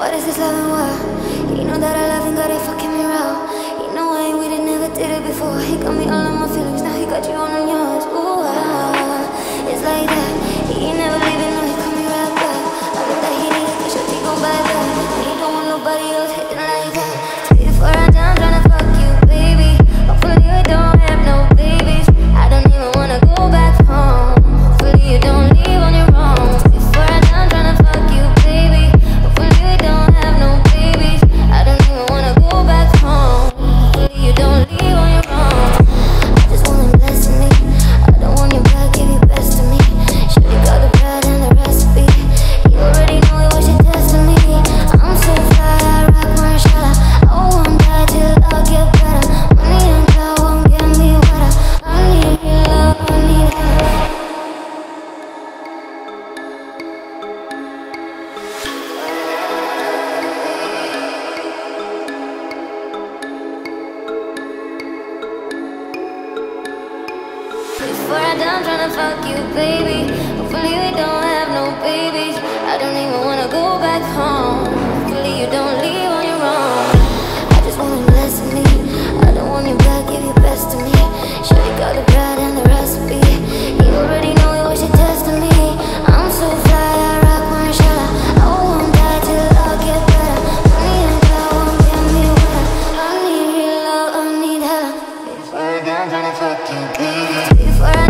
What is this loving world? He know that I love him, got it fucking me raw. He know I ain't with it, never did it before. He got me all in my feelings, now he got you all on yours. Ooh, it's like that. He ain't never leaving, no, he call me right back. I know that he need it, cause your dick gon' bite back. And he don't want nobody else hitting like that. Before I'm done tryna fuck you, baby. Hopefully we don't have no babies. I don't even wanna go back home. Hopefully you don't leave on your own. Before I'm done tryna fuck you, baby. Hopefully we don't have no babies. I don't even wanna go back home. Hopefully you don't leave on your own. I just want him blessing me. I don't want your back, give your best to me. Shorty got the bread and the recipe. You already know it was your destiny. I'm so fly, I rock my shot. I won't die till I get better. Money and cloud won't get me wetter. I need your love, I need her. Before I'm done tryna fuck you, baby. Hopefully we don't have no babies. I don't even wanna go back home. Hopefully you don't leave on your own. I just want him blessing me. I don't want your back, give your best to me. Shorty got the bread and the recipe. You already know it was your destiny. I'm so fly, I rock my shot. I won't die till I get better. Money and cloud won't get me wetter. I need real love, I need her. Before I'm done tryna fuck you, baby. Before